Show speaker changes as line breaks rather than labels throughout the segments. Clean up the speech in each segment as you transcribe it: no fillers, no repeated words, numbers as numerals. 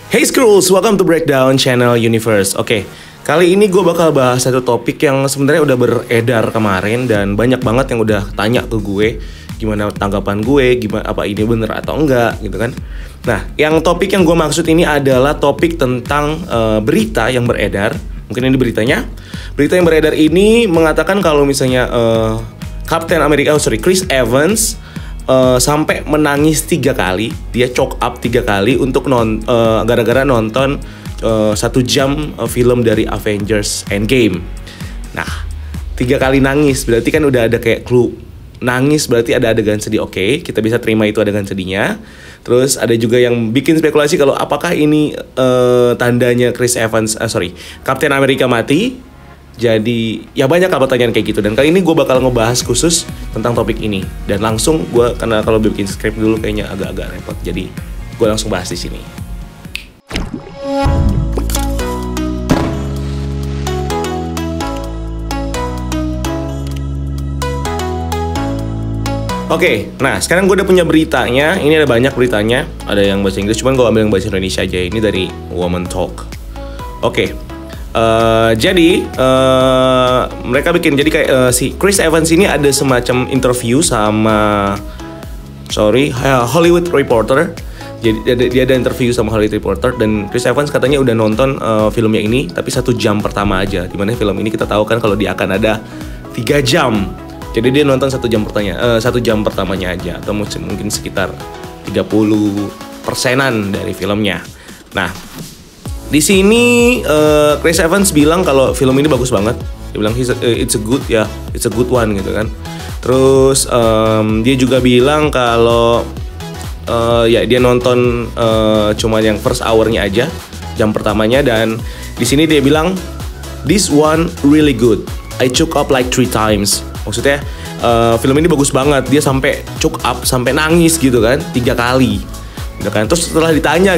Hey Skrulls, welcome to Breakdown Channel Universe. Oke, kali ini gue bakal bahas satu topik yang sebenarnya udah beredar kemarin dan banyak banget yang udah tanya ke gue gimana tanggapan gue, gimana apa ini bener atau enggak gitu kan. Nah, yang topik yang gue maksud ini adalah topik tentang berita yang beredar. Mungkin ini beritanya. Berita yang beredar ini mengatakan kalau misalnya Chris Evans sampai menangis 3 kali, dia choke up 3 kali untuk gara-gara nonton 1 jam film dari Avengers Endgame. Nah, 3 kali nangis berarti kan udah ada kayak clue. Nangis berarti ada adegan sedih. Oke, kita bisa terima itu adegan sedihnya. Terus ada juga yang bikin spekulasi kalau apakah ini tandanya Captain America mati. Jadi ya banyak pertanyaan kayak gitu. Dan kali ini gue bakal ngebahas khusus tentang topik ini. Dan langsung gue, karena kalau bikin script dulu kayaknya agak-agak repot. Jadi gue langsung bahas di sini. Oke, nah sekarang gue udah punya beritanya. Ini ada banyak beritanya. Ada yang bahasa Inggris, cuman gue ambil yang bahasa Indonesia aja. Ini dari Woman Talk. Oke. Jadi mereka bikin, jadi kayak si Chris Evans ini ada semacam interview sama Hollywood Reporter. Jadi dia ada interview sama Hollywood Reporter dan Chris Evans katanya udah nonton filmnya ini tapi 1 jam pertama aja. Dimana film ini kita tahu kan kalau dia akan ada 3 jam. Jadi dia nonton 1 jam pertamanya aja atau mungkin sekitar 30%-an dari filmnya. Nah, di sini Chris Evans bilang kalau film ini bagus banget. Dia bilang it's a good one gitu kan. Terus dia juga bilang kalau dia nonton cuma yang first hour-nya aja, jam pertamanya, dan di sini dia bilang this one really good. I choke up like 3 times. Maksudnya film ini bagus banget. Dia sampai choke up, sampai nangis gitu kan 3 kali. Gitu kan. Terus setelah ditanya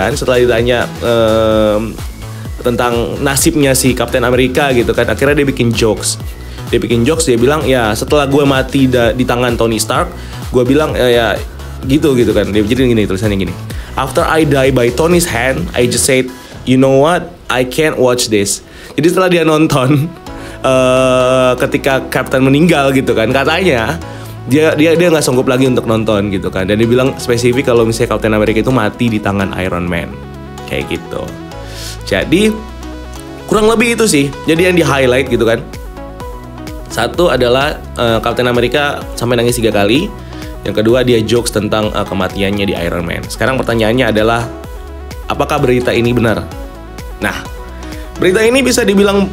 tentang nasibnya si Captain America gitu kan, akhirnya dia bikin jokes. Dia bilang ya setelah gue mati di tangan Tony Stark, gue bilang ya gitu kan. Dia jadi gini, tulisannya gini. After I die by Tony's hand, I just said, you know what, I can't watch this. Jadi setelah dia nonton ketika Captain meninggal gitu kan, katanya dia nggak sanggup lagi untuk nonton gitu kan. Dan dia bilang spesifik kalau misalnya Captain America itu mati di tangan Iron Man kayak gitu. Jadi kurang lebih itu sih. Jadi yang di highlight gitu kan, satu adalah Captain America sampai nangis 3 kali. Yang kedua dia jokes tentang kematiannya di Iron Man. Sekarang pertanyaannya adalah apakah berita ini benar? Nah, berita ini bisa dibilang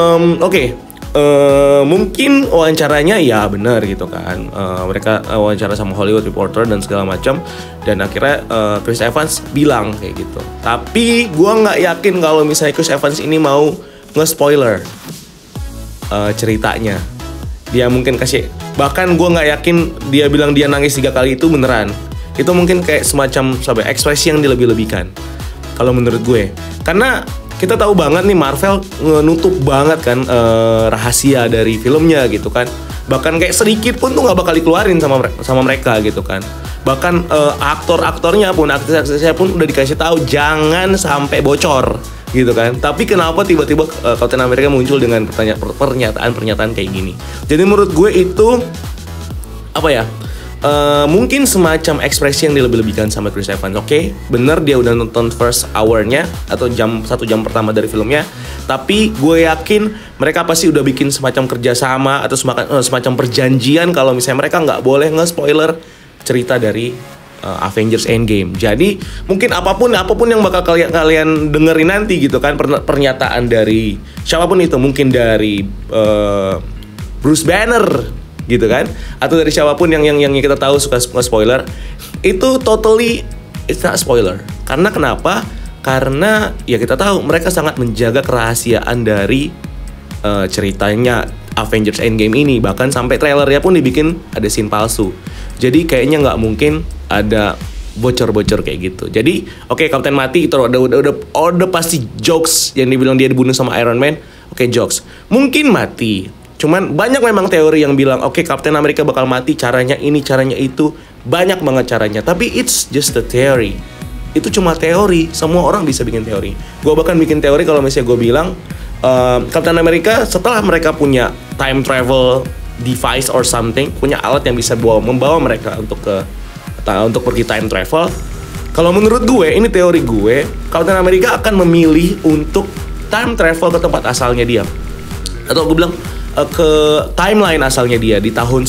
mungkin wawancaranya ya benar gitu kan. Mereka wawancara sama Hollywood Reporter dan segala macam, dan akhirnya Chris Evans bilang kayak gitu. Tapi gue nggak yakin kalau misalnya Chris Evans ini mau nge-spoiler ceritanya. Dia mungkin bahkan gue nggak yakin dia bilang dia nangis 3 kali itu beneran. Itu mungkin kayak semacam ekspresi yang dilebih-lebihkan kalau menurut gue. Karena kita tahu banget nih Marvel nutup banget kan rahasia dari filmnya gitu kan. Bahkan kayak sedikit pun tuh nggak bakal dikeluarin sama mereka gitu kan. Bahkan aktor-aktornya pun, aktris-aktrisnya pun udah dikasih tahu jangan sampai bocor gitu kan. Tapi kenapa tiba-tiba Captain America muncul dengan pernyataan kayak gini. Jadi menurut gue itu mungkin semacam ekspresi yang dilebih-lebihkan sama Chris Evans. Oke, bener dia udah nonton first hour-nya atau 1 jam pertama dari filmnya. Tapi gue yakin mereka pasti udah bikin semacam kerjasama atau semacam perjanjian kalau misalnya mereka nggak boleh nge-spoiler cerita dari Avengers Endgame. Jadi mungkin apapun yang bakal kalian dengerin nanti gitu kan, pernyataan dari siapapun itu, mungkin dari Bruce Banner gitu kan, atau dari siapapun yang kita tahu suka spoiler, itu totally it's not spoiler. Karena kenapa? Karena ya kita tahu mereka sangat menjaga kerahasiaan dari ceritanya Avengers Endgame ini. Bahkan sampai trailernya pun dibikin ada scene palsu. Jadi kayaknya nggak mungkin ada bocor-bocor kayak gitu. Jadi Captain mati itu udah pasti jokes yang dibilang dia dibunuh sama Iron Man. Jokes. Mungkin mati. Cuman banyak memang teori yang bilang Captain America bakal mati, caranya ini, caranya itu. Banyak banget caranya. Tapi it's just a theory. itu cuma teori. Semua orang bisa bikin teori. Gue bahkan bikin teori kalau misalnya gue bilang Captain America setelah mereka punya time travel device or something, punya alat yang bisa membawa mereka untuk pergi time travel. Kalau menurut gue, ini teori gue, Captain America akan memilih untuk time travel ke tempat asalnya dia. Atau gue bilang ke timeline asalnya dia di tahun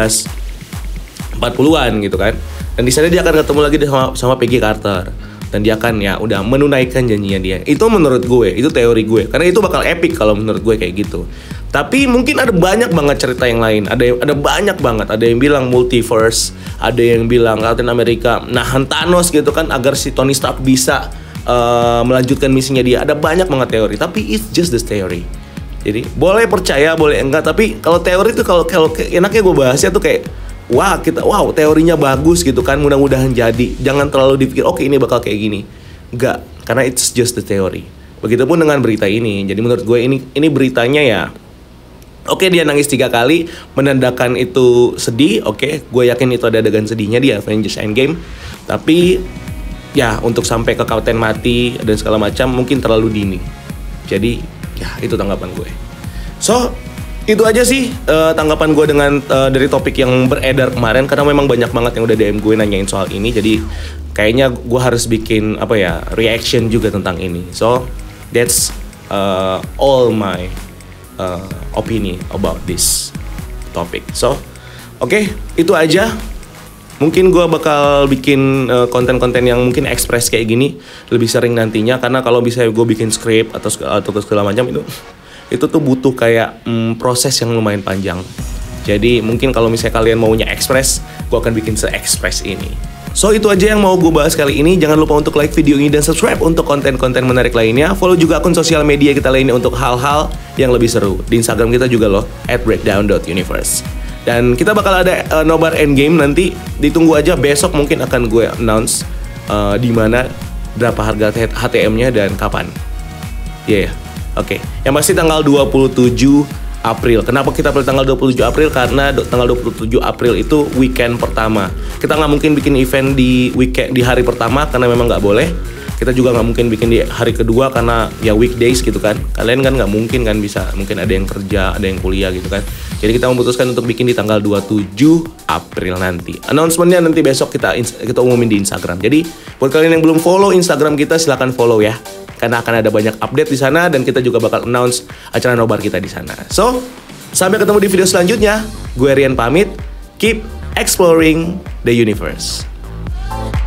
1940-an gitu kan. Dan di sana dia akan ketemu lagi sama Peggy Carter. Dan dia akan ya udah menunaikan janjinya dia. Itu menurut gue, itu teori gue. Karena itu bakal epic kalau menurut gue kayak gitu. Tapi mungkin ada banyak banget cerita yang lain. Ada banyak banget. Ada yang bilang multiverse, ada yang bilang Captain America nahan Thanos gitu kan agar si Tony Stark bisa melanjutkan misinya dia. Ada banyak banget teori. Tapi it's just the theory. Jadi boleh percaya, boleh enggak. Tapi kalau teori itu kalau enaknya gue bahasnya tuh kayak wow teorinya bagus gitu kan, mudah-mudahan jadi. Jangan terlalu dipikir oke ini bakal kayak gini. Enggak, karena it's just the theory. Begitupun dengan berita ini. Jadi menurut gue ini beritanya ya oke, dia nangis 3 kali, menandakan itu sedih. Oke, gue yakin itu ada adegan sedihnya di Avengers Endgame. Tapi ya untuk sampai ke Captain mati dan segala macam mungkin terlalu dini. Jadi ya itu tanggapan gue. So itu aja sih tanggapan gue dengan dari topik yang beredar kemarin. Karena memang banyak banget yang udah DM gue nanyain soal ini. Jadi kayaknya gue harus bikin reaction juga tentang ini. So that's all my opinion about this topic. So oke, itu aja. Mungkin gue bakal bikin konten-konten yang mungkin express kayak gini lebih sering nantinya. Karena kalau bisa gue bikin script atau segala macam itu tuh butuh kayak proses yang lumayan panjang. Jadi mungkin kalau misalnya kalian maunya express, gue akan bikin se-express ini. So itu aja yang mau gue bahas kali ini. Jangan lupa untuk like video ini dan subscribe untuk konten-konten menarik lainnya. Follow juga akun sosial media kita lainnya untuk hal-hal yang lebih seru. Di Instagram kita juga loh @breakdown.universe. Dan kita bakal ada nobar endgame nanti. Ditunggu aja, besok mungkin akan gue announce di mana, berapa harga HTM-nya dan kapan. Iya. Oke. Yang pasti tanggal 27 April. Kenapa kita pilih tanggal 27 April? Karena tanggal 27 April itu weekend pertama. Kita nggak mungkin bikin event di hari pertama karena memang nggak boleh. Kita juga nggak mungkin bikin di hari kedua karena ya weekdays gitu kan. Kalian kan nggak mungkin kan bisa. Mungkin ada yang kerja, ada yang kuliah gitu kan. Jadi kita memutuskan untuk bikin di tanggal 27 April nanti. Announcementnya nanti besok kita umumin di Instagram. Jadi buat kalian yang belum follow Instagram kita, silahkan follow ya. Karena akan ada banyak update di sana dan kita juga bakal announce acara nobar kita di sana. So, sampai ketemu di video selanjutnya. Gue Rian pamit. Keep exploring the universe.